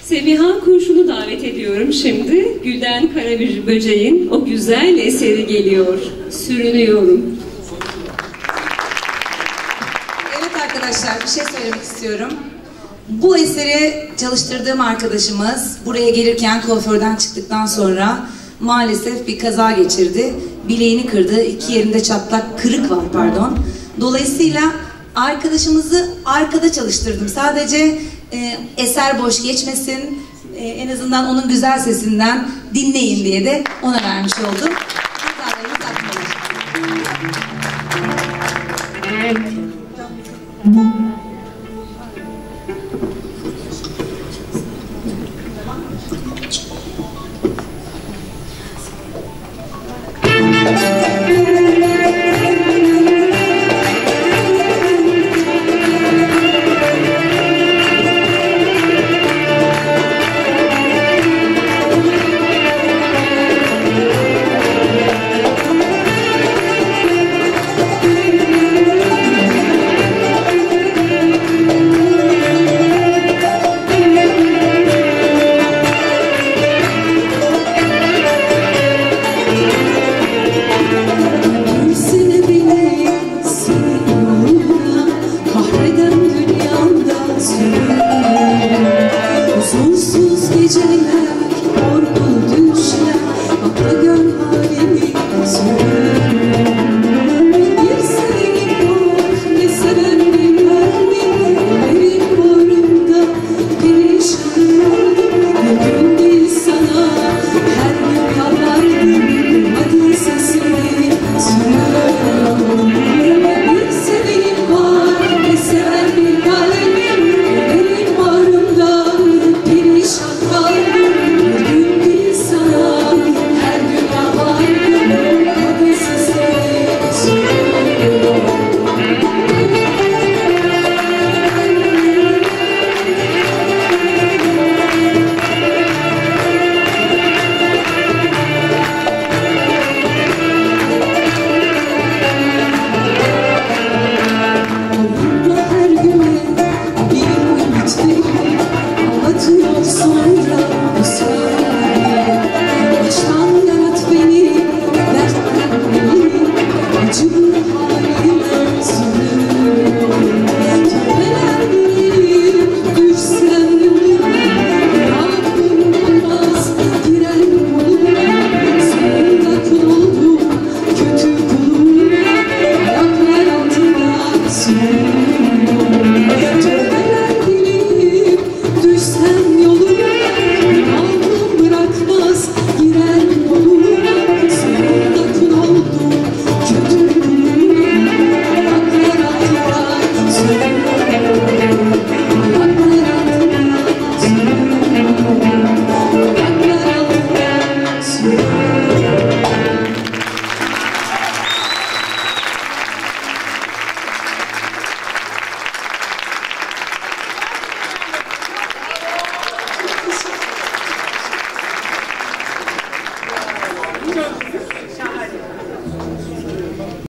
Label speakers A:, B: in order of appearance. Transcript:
A: Semiha Kurşun'u davet ediyorum şimdi. Gülden Karaböcek'in o güzel eseri geliyor. Sürünüyorum.
B: Evet arkadaşlar, bir şey söylemek istiyorum. Bu eseri çalıştırdığım arkadaşımız buraya gelirken kuaförden çıktıktan sonra maalesef bir kaza geçirdi. Bileğini kırdı, iki yerinde çatlak, kırık var pardon. Dolayısıyla arkadaşımızı arkada çalıştırdım. Sadece eser boş geçmesin, en azından onun güzel sesinden dinleyin diye de ona vermiş oldum. Hatalarımız aklıma.